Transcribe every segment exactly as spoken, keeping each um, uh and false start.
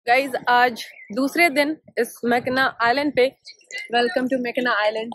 Guys आज दूसरे दिन इस मैकना आइलैंड पे। Welcome to Mackinac Island.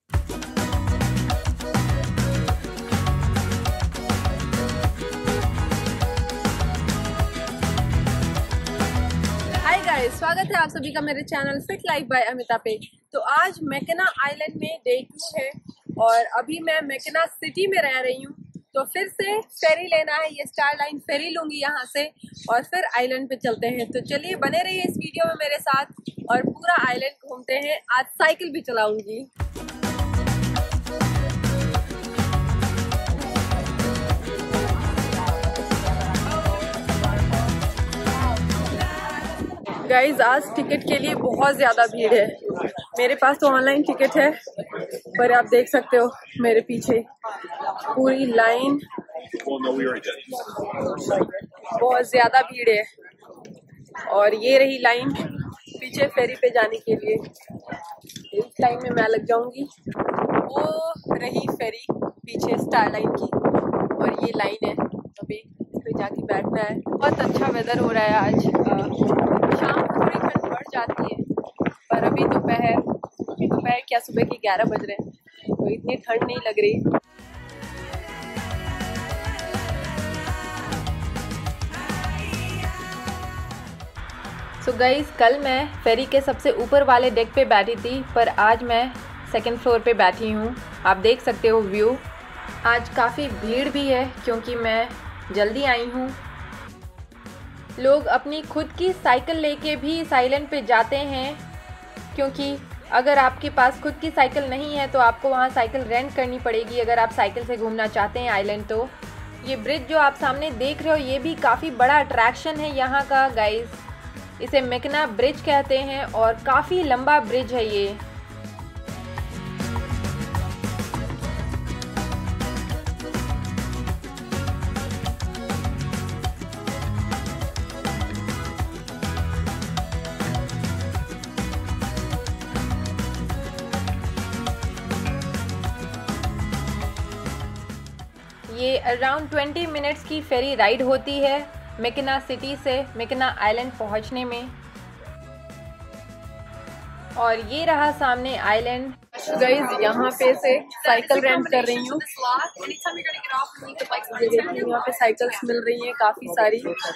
Hi guys, स्वागत है आप सभी का मेरे channel Fit Life by Amita पे। तो आज मैकना आइलैंड में डे टू है और अभी मैं मैकना सिटी में रह रही हूँ। तो फिर से फेरी लेना है, ये स्टार लाइन फेरी लूंगी यहाँ से और फिर आइलैंड पे चलते हैं। तो चलिए बने रहिए इस वीडियो में मेरे साथ और पूरा आइलैंड घूमते हैं। आज साइकिल भी चलाऊंगी। गाइज आज टिकट के लिए बहुत ज्यादा भीड़ है। मेरे पास तो ऑनलाइन टिकट है पर आप देख सकते हो मेरे पीछे पूरी लाइन, बहुत ज्यादा भीड़ है। और ये रही लाइन पीछे फेरी पे जाने के लिए। इस लाइन में मैं लग जाऊंगी। वो रही फेरी पीछे स्टार लाइन की और ये लाइन है, अभी इस पे जाके बैठना है। बहुत अच्छा वेदर हो रहा है आज। शाम को थोड़ी ठंड बढ़ जाती है पर अभी दोपहर दोपहर क्या सुबह के ग्यारह बज रहे हैं तो इतनी ठंड नहीं लग रही। सो so गाइस, कल मैं फेरी के सबसे ऊपर वाले डेक पे बैठी थी पर आज मैं सेकंड फ्लोर पे बैठी हूँ। आप देख सकते हो व्यू। आज काफ़ी भीड़ भी है क्योंकि मैं जल्दी आई हूँ। लोग अपनी खुद की साइकिल लेके भी इस आइलैंड पे जाते हैं क्योंकि अगर आपके पास खुद की साइकिल नहीं है तो आपको वहाँ साइकिल रेंट करनी पड़ेगी अगर आप साइकिल से घूमना चाहते हैं आइलैंड। तो ये ब्रिज जो आप सामने देख रहे हो ये भी काफ़ी बड़ा अट्रैक्शन है यहाँ का गाइस। इसे मैकना ब्रिज कहते हैं और काफ़ी लंबा ब्रिज है ये। ये अराउंड ट्वेंटी मिनट्स की फेरी राइड होती है मैकना सिटी से मैकना आइलैंड पहुंचने में। और ये रहा सामने आइलैंड। गाइस यहाँ पे से साइकिल रेंट कर रही हूँ। यहाँ पे साइकिल्स मिल रही हैं काफी सारी।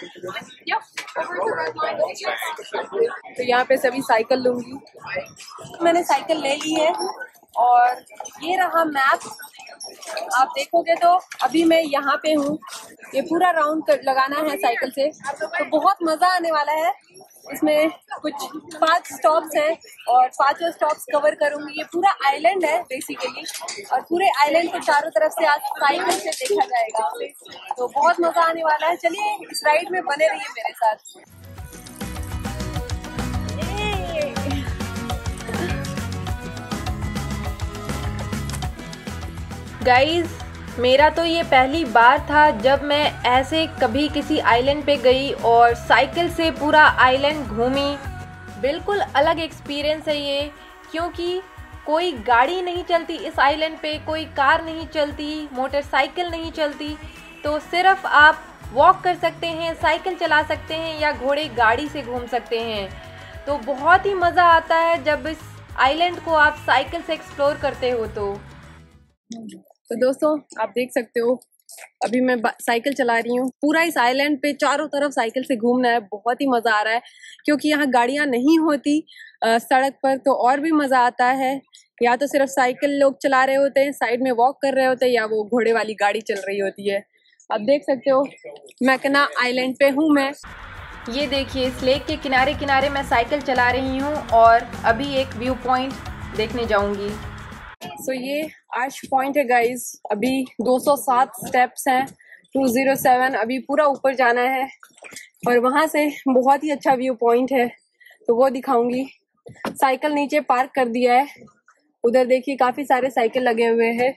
तो यहाँ पे सभी साइकिल लूंगी। मैंने साइकिल ले ली है और ये रहा मैप। आप देखोगे तो अभी मैं यहाँ पे हूँ। ये पूरा राउंड लगाना है साइकिल से तो बहुत मजा आने वाला है। इसमें कुछ पांच स्टॉप्स हैं और पांचों स्टॉप्स कवर करूंगी। ये पूरा आइलैंड है बेसिकली और पूरे आइलैंड को चारों तरफ से आज साइकिल से देखा जाएगा तो बहुत मजा आने वाला है। चलिए इस राइड में बने रहिए मेरे साथ। गाइज मेरा तो ये पहली बार था जब मैं ऐसे कभी किसी आइलैंड पे गई और साइकिल से पूरा आइलैंड घूमी। बिल्कुल अलग एक्सपीरियंस है ये क्योंकि कोई गाड़ी नहीं चलती इस आइलैंड पे, कोई कार नहीं चलती, मोटरसाइकिल नहीं चलती। तो सिर्फ आप वॉक कर सकते हैं, साइकिल चला सकते हैं या घोड़े गाड़ी से घूम सकते हैं। तो बहुत ही मज़ा आता है जब इस आइलैंड को आप साइकिल से एक्सप्लोर करते हो। तो तो दोस्तों आप देख सकते हो अभी मैं साइकिल चला रही हूँ। पूरा इस आइलैंड पे चारों तरफ साइकिल से घूमना है। बहुत ही मज़ा आ रहा है क्योंकि यहाँ गाड़ियाँ नहीं होती आ, सड़क पर तो और भी मज़ा आता है। या तो सिर्फ साइकिल लोग चला रहे होते हैं, साइड में वॉक कर रहे होते हैं या वो घोड़े वाली गाड़ी चल रही होती है। आप देख सकते हो मैकना आइलैंड पे हूँ मैं। ये देखिए इस लेक के किनारे किनारे मैं साइकिल चला रही हूँ और अभी एक व्यू पॉइंट देखने जाऊँगी। सो so, ये आर्च पॉइंट है गाइस। अभी दो सौ सात स्टेप्स हैं, दो सौ सात। अभी पूरा ऊपर जाना है और वहां से बहुत ही अच्छा व्यू पॉइंट है तो वो दिखाऊंगी। साइकिल नीचे पार्क कर दिया है। उधर देखिए काफी सारे साइकिल लगे हुए हैं।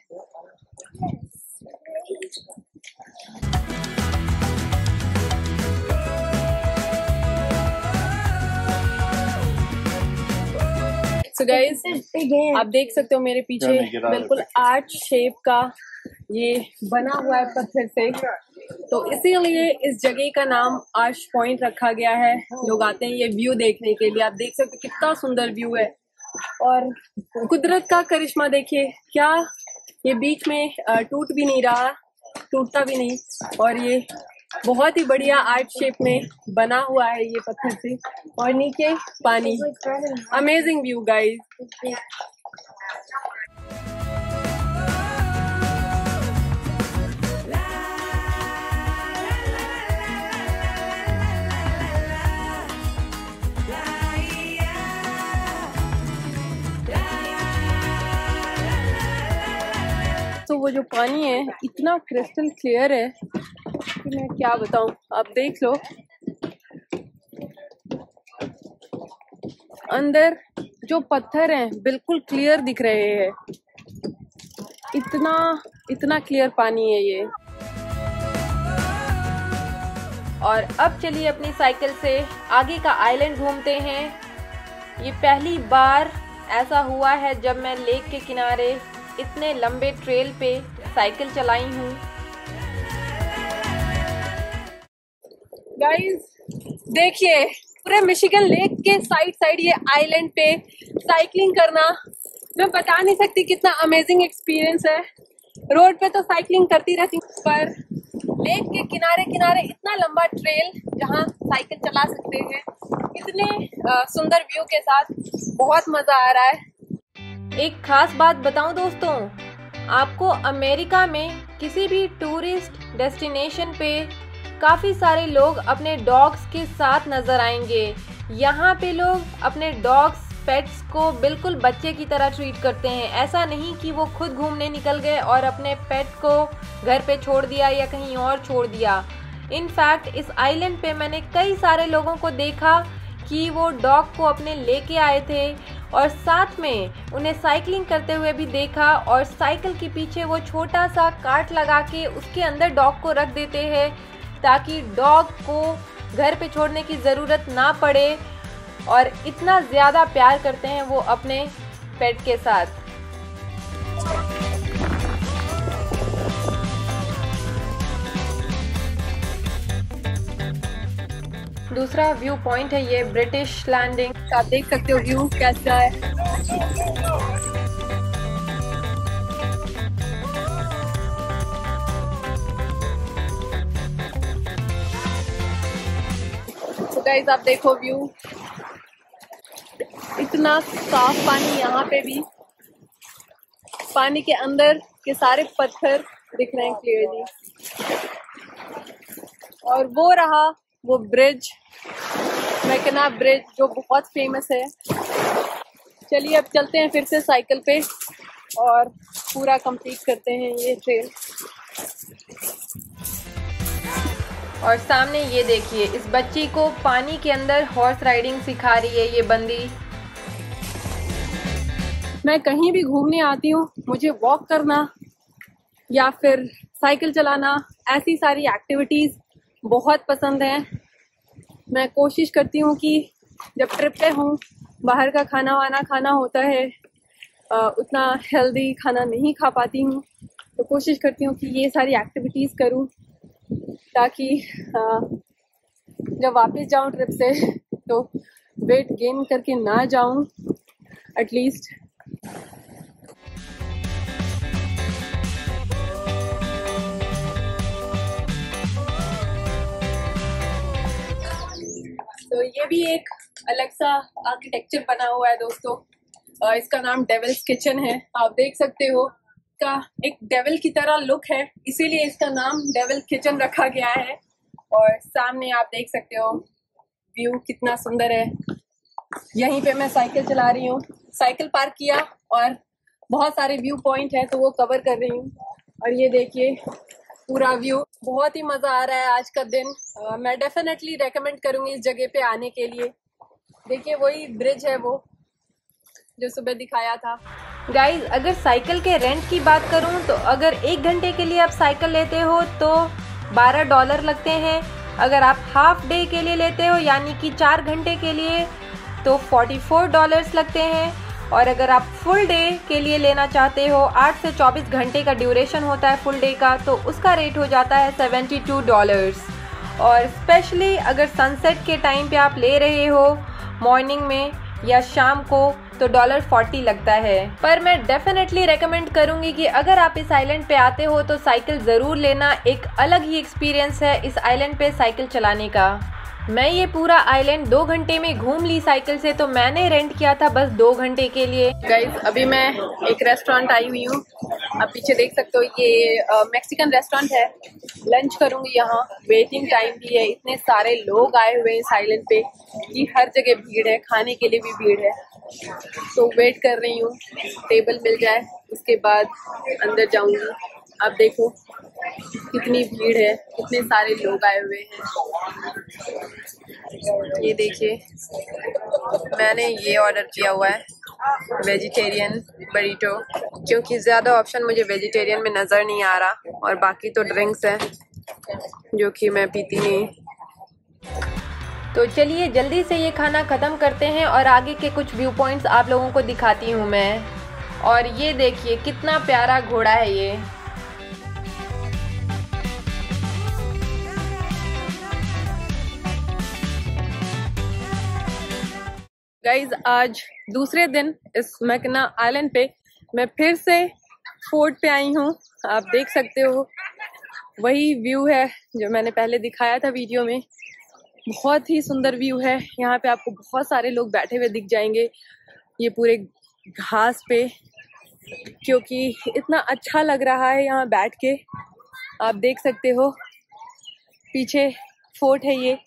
सो so गाइस आप देख सकते हो मेरे पीछे बिल्कुल आर्च शेप का ये बना हुआ है पत्थर से तो इसीलिए इस जगह का नाम आर्च पॉइंट रखा गया है। लोग आते हैं ये व्यू देखने के लिए। आप देख सकते हो कितना सुंदर व्यू है और कुदरत का करिश्मा देखिए। क्या ये बीच में टूट भी नहीं रहा, टूटता भी नहीं, और ये बहुत ही बढ़िया आर्ट शेप में बना हुआ है ये पत्थर से, और नीचे पानी। Amazing view guys. तो वो जो पानी है इतना क्रिस्टल क्लियर है कि मैं क्या बताऊं। आप देख लो अंदर जो पत्थर हैं बिल्कुल क्लियर दिख रहे हैं। इतना इतना क्लियर पानी है ये। और अब चलिए अपनी साइकिल से आगे का आइलैंड घूमते हैं। ये पहली बार ऐसा हुआ है जब मैं लेक के किनारे इतने लंबे ट्रेल पे साइकिल चलाई हूँ। गाइस देखिए पूरे मिशिगन लेक के साइड साइड ये आइलैंड पे साइकिलिंग करना, मैं बता नहीं सकती कितना अमेजिंग एक्सपीरियंस है। रोड पे तो साइकिलिंग करती रहती हूँ, पर लेक के किनारे किनारे इतना लंबा ट्रेल जहाँ साइकिल चला सकते हैं, इतने आ, सुंदर व्यू के साथ बहुत मजा आ रहा है। एक खास बात बताऊं दोस्तों, आपको अमेरिका में किसी भी टूरिस्ट डेस्टिनेशन पे काफ़ी सारे लोग अपने डॉग्स के साथ नज़र आएंगे। यहाँ पे लोग अपने डॉग्स पेट्स को बिल्कुल बच्चे की तरह ट्रीट करते हैं। ऐसा नहीं कि वो खुद घूमने निकल गए और अपने पेट को घर पे छोड़ दिया या कहीं और छोड़ दिया। इनफैक्ट इस आइलैंड पे मैंने कई सारे लोगों को देखा कि वो डॉग को अपने लेके आए थे और साथ में उन्हें साइकिलिंग करते हुए भी देखा, और साइकिल के पीछे वो छोटा सा कार्ट लगा के उसके अंदर डॉग को रख देते हैं ताकि डॉग को घर पे छोड़ने की ज़रूरत ना पड़े। और इतना ज़्यादा प्यार करते हैं वो अपने पेट के साथ। दूसरा व्यू पॉइंट है ये ब्रिटिश लैंडिंग। आप देख सकते हो व्यू कैसा है। तो गाइस आप देखो व्यू, इतना साफ पानी यहाँ पे भी। पानी के अंदर के सारे पत्थर दिख रहे हैं क्लियरली, और वो रहा वो ब्रिज, मैकना ब्रिज, जो बहुत फेमस है। चलिए अब चलते हैं फिर से साइकिल पे और पूरा कंप्लीट करते हैं ये ट्रेल। और सामने ये देखिए, इस बच्ची को पानी के अंदर हॉर्स राइडिंग सिखा रही है ये बंदी। मैं कहीं भी घूमने आती हूँ, मुझे वॉक करना या फिर साइकिल चलाना, ऐसी सारी एक्टिविटीज़ बहुत पसंद हैं। मैं कोशिश करती हूँ कि जब ट्रिप पे हूँ, बाहर का खाना वाना खाना होता है, उतना हेल्दी खाना नहीं खा पाती हूँ, तो कोशिश करती हूँ कि ये सारी एक्टिविटीज़ करूँ ताकि जब वापस जाऊँ ट्रिप से तो वेट गेन करके ना जाऊँ एटलीस्ट। तो ये भी एक अलग सा आर्किटेक्चर बना हुआ है दोस्तों। इसका नाम डेविल्स किचन है। आप देख सकते हो का एक डेविल की तरह लुक है, इसीलिए इसका नाम डेविल किचन रखा गया है। और सामने आप देख सकते हो व्यू कितना सुंदर है। यहीं पे मैं साइकिल चला रही हूँ, साइकिल पार्क किया और बहुत सारे व्यू पॉइंट है तो वो कवर कर रही हूँ। और ये देखिए पूरा व्यू, बहुत ही मजा आ रहा है आज का दिन। आ, मैं डेफिनेटली रेकमेंड करूंगी इस जगह पे आने के लिए। देखिए वही ब्रिज है वो जो सुबह दिखाया था। गाइज अगर साइकिल के रेंट की बात करूं तो अगर एक घंटे के लिए आप साइकिल लेते हो तो बारह डॉलर लगते हैं। अगर आप हाफ डे के लिए लेते हो यानी कि चार घंटे के लिए तो चौवालीस डॉलर्स लगते हैं। और अगर आप फुल डे के लिए लेना चाहते हो, आठ से चौबीस घंटे का ड्यूरेशन होता है फुल डे का, तो उसका रेट हो जाता है सेवेंटी टू डॉलर्स। और स्पेशली अगर सनसेट के टाइम पे आप ले रहे हो मॉर्निंग में या शाम को, तो डॉलर फोर्टी लगता है। पर मैं डेफिनेटली रेकमेंड करूँगी कि अगर आप इस आइलैंड पे आते हो तो साइकिल ज़रूर लेना। एक अलग ही एक्सपीरियंस है इस आइलैंड पे साइकिल चलाने का। मैं ये पूरा आइलैंड दो घंटे में घूम ली साइकिल से, तो मैंने रेंट किया था बस दो घंटे के लिए। गाइज अभी मैं एक रेस्टोरेंट आई हुई हूँ, आप पीछे देख सकते हो, ये मैक्सिकन रेस्टोरेंट है। लंच करूँगी यहाँ, वेटिंग टाइम भी है, इतने सारे लोग आए हुए हैं इस आइलैंड पे कि हर जगह भीड़ है, खाने के लिए भी भीड़ है। तो वेट कर रही हूँ टेबल मिल जाए, उसके बाद अंदर जाऊँगी। आप देखो कितनी भीड़ है, कितने सारे लोग आए हुए हैं। ये देखिए, मैंने ये ऑर्डर किया हुआ है वेजिटेरियन बरीटो, क्योंकि ज़्यादा ऑप्शन मुझे वेजिटेरियन में नज़र नहीं आ रहा, और बाकी तो ड्रिंक्स हैं जो कि मैं पीती नहीं। तो चलिए जल्दी से ये खाना ख़त्म करते हैं और आगे के कुछ व्यू पॉइंट्स आप लोगों को दिखाती हूँ मैं। और ये देखिए कितना प्यारा घोड़ा है ये। गाइज आज दूसरे दिन इस मैकना आइलैंड पे मैं फिर से फोर्ट पे आई हूँ। आप देख सकते हो वही व्यू है जो मैंने पहले दिखाया था वीडियो में। बहुत ही सुंदर व्यू है। यहाँ पे आपको बहुत सारे लोग बैठे हुए दिख जाएंगे ये पूरे घास पे, क्योंकि इतना अच्छा लग रहा है यहाँ बैठ के। आप देख सकते हो पीछे फोर्ट है ये,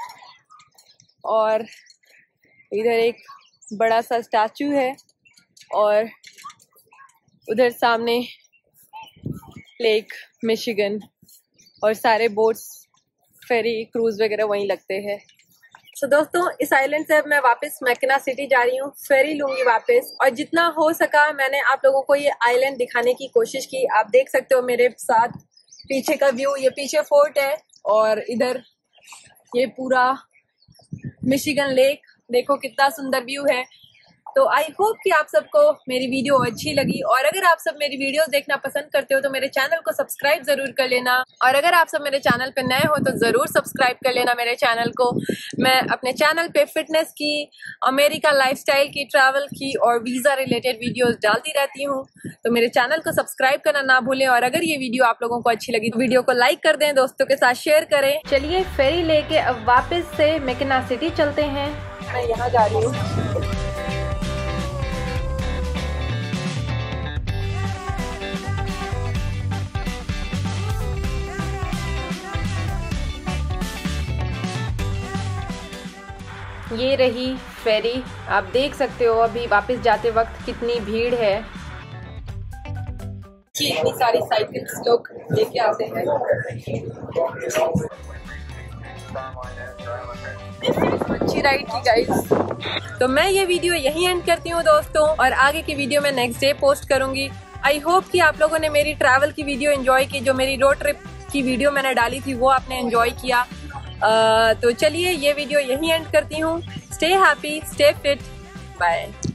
और इधर एक बड़ा सा स्टैचू है, और उधर सामने लेक मिशिगन, और सारे बोट्स, फेरी, क्रूज वगैरह वहीं लगते हैं। तो so, दोस्तों इस आइलैंड से अब मैं वापस मैकना सिटी जा रही हूँ। फेरी लूंगी वापस, और जितना हो सका मैंने आप लोगों को ये आइलैंड दिखाने की कोशिश की। आप देख सकते हो मेरे साथ पीछे का व्यू, ये पीछे फोर्ट है और इधर ये पूरा मिशिगन लेक। देखो कितना सुंदर व्यू है। तो आई होप कि आप सबको मेरी वीडियो अच्छी लगी, और अगर आप सब मेरी वीडियोस देखना पसंद करते हो तो मेरे चैनल को सब्सक्राइब जरूर कर लेना। और अगर आप सब मेरे चैनल पे नए हो तो ज़रूर सब्सक्राइब कर लेना मेरे चैनल को। मैं अपने चैनल पे फिटनेस की, अमेरिका लाइफस्टाइल की, ट्रैवल की और वीज़ा रिलेटेड वीडियोस डालती रहती हूँ, तो मेरे चैनल को सब्सक्राइब करना ना भूलें। और अगर ये वीडियो आप लोगों को अच्छी लगी तो वीडियो को लाइक कर दें, दोस्तों के साथ शेयर करें। चलिए फेरी लेके अब वापस से मैकना सिटी चलते हैं। मैं यहाँ जा रही हूँ। ये रही फेरी। आप देख सकते हो अभी वापस जाते वक्त कितनी भीड़ है। इतनी सारी साइकिल्स लोग लेके आते हैं। अच्छी राइड की गाइस। तो मैं ये वीडियो यहीं एंड करती हूँ दोस्तों, और आगे की वीडियो मैं नेक्स्ट डे पोस्ट करूंगी। आई होप कि आप लोगों ने मेरी ट्रैवल की वीडियो एंजॉय की। जो मेरी रोड ट्रिप की वीडियो मैंने डाली थी वो आपने एंजॉय किया। Uh, तो चलिए ये वीडियो यहीं एंड करती हूँ। Stay happy, stay fit, bye.